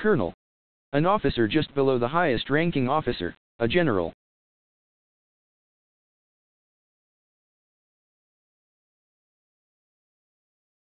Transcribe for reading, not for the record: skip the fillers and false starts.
Colonel. An officer just below the highest ranking officer, a general.